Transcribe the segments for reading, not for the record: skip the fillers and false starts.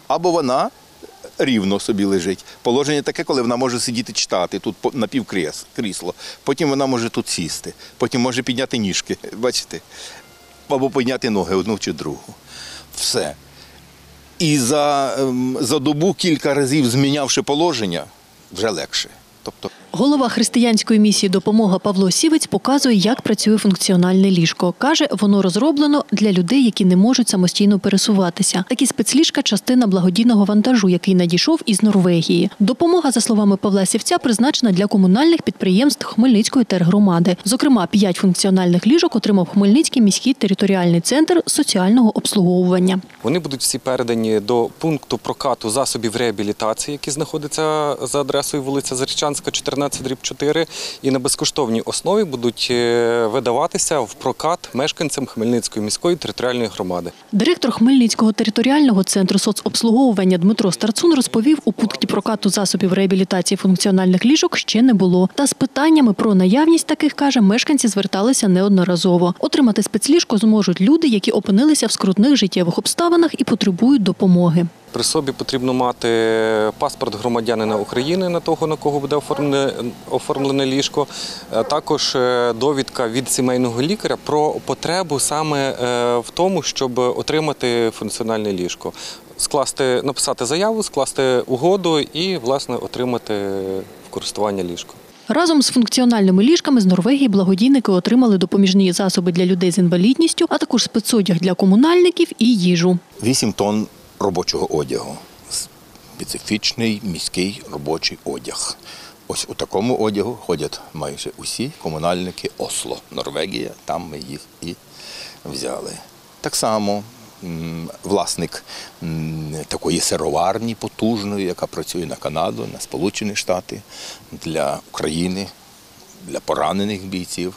або вона рівно собі лежить. Положення таке, коли вона може сидіти читати, тут напівкрісло. Потім вона може тут сісти, потім може підняти ніжки, бачите? Або підняти ноги одну чи другу. Все. І за добу кілька разів змінявши положення, вже легше. Голова християнської місії «Допомога» Павло Сівець показує, як працює функціональне ліжко. Каже, воно розроблено для людей, які не можуть самостійно пересуватися. Такі спецліжка – частина благодійного вантажу, який надійшов із Норвегії. Допомога, за словами Павла Сівця, призначена для комунальних підприємств Хмельницької тергромади. Зокрема, 5 функціональних ліжок отримав Хмельницький міський територіальний центр соціального обслуговування. Вони будуть всі передані до пункту прокату засобів реабілітації, який знаходиться за адресою вулиця Зарічанська, 14/4, і на безкоштовній основі будуть видаватися в прокат мешканцям Хмельницької міської територіальної громади. Директор Хмельницького територіального центру соцобслуговування Дмитро Старцун розповів, у пункті прокату засобів реабілітації функціональних ліжок ще не було. Та з питаннями про наявність таких, каже, мешканці зверталися неодноразово. Отримати спецліжко зможуть люди, які опинилися в скрутних життєвих обставинах і потребують допомоги. При собі потрібно мати паспорт громадянина України на того, на кого буде оформлене ліжко, також довідка від сімейного лікаря про потребу саме в тому, щоб отримати функціональне ліжко. Написати заяву, скласти угоду і, власне, отримати в користування ліжко. Разом з функціональними ліжками з Норвегії благодійники отримали допоміжні засоби для людей з інвалідністю, а також спецодяг для комунальників і їжу. 8 тонн робочого одягу. Специфічний міський робочий одяг. Ось у такому одягу ходять майже усі комунальники Осло, Норвегія, там ми їх і взяли. Так само власник такої сироварні потужної, яка працює на Канаду, на Сполучені Штати, для України, для поранених бійців,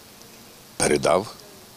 передав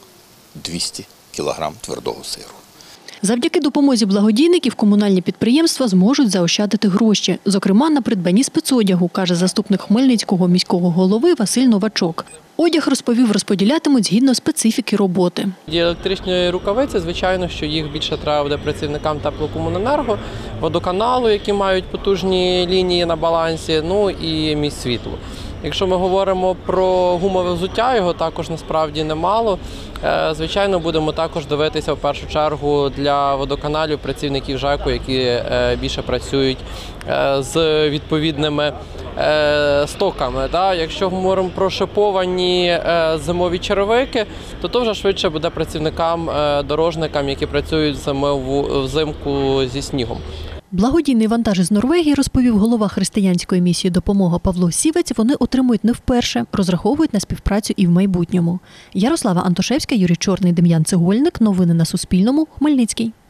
200 кілограм твердого сиру. Завдяки допомозі благодійників комунальні підприємства зможуть заощадити гроші. Зокрема, на придбанні спецодягу, каже заступник Хмельницького міського голови Василь Новачок. Одяг, розповів, розподілятимуть згідно специфіки роботи. Електричні рукавиці, звичайно, що їх більше треба буде працівникам теплокомуненерго, водоканалу, які мають потужні лінії на балансі, ну і Міськсвітлу. Якщо ми говоримо про гумове взуття, його також насправді немало. Звичайно, будемо також дивитися в першу чергу для водоканалів працівників ЖЕКу, які більше працюють з відповідними стоками. Якщо говоримо про шиповані зимові черевики, то вже швидше буде працівникам, дорожникам, які працюють взимку зі снігом. Благодійний вантаж із Норвегії, розповів голова християнської місії «Допомога» Павло Сівець, вони отримують не вперше, розраховують на співпрацю і в майбутньому. Ярослава Антошевська, Юрій Чорний, Дем'ян Цегольник. Новини на Суспільному. Хмельницький.